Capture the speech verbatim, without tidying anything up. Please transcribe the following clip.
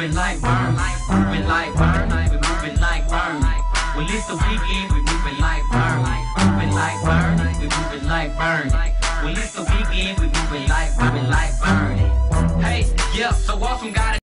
moving like burn, moving like burn, we moving like burn. Well, it's the weekend, we moving like